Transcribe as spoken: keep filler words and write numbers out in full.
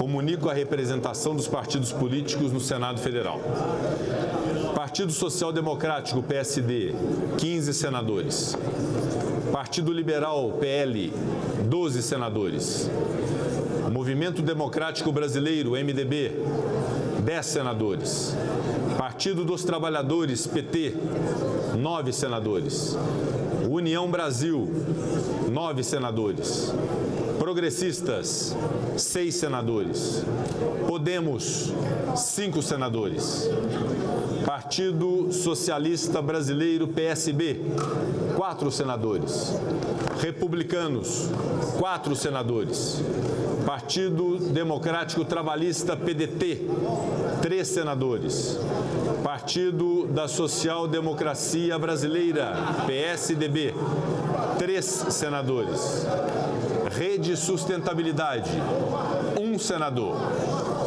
Comunico a representação dos partidos políticos no Senado Federal. Partido Social Democrático, P S D, quinze senadores. Partido Liberal, P L, doze senadores. Movimento Democrático Brasileiro, M D B, dez senadores. Partido dos Trabalhadores, P T, nove senadores. União Brasil, nove senadores. Progressistas, seis senadores. Podemos, cinco senadores. Partido Socialista Brasileiro, P S B, quatro senadores. Republicanos, quatro senadores. Partido Democrático Trabalhista, P D T, três senadores. Partido da Social Democracia Brasileira, P S D B, três senadores. Rede Sustentabilidade, um senador.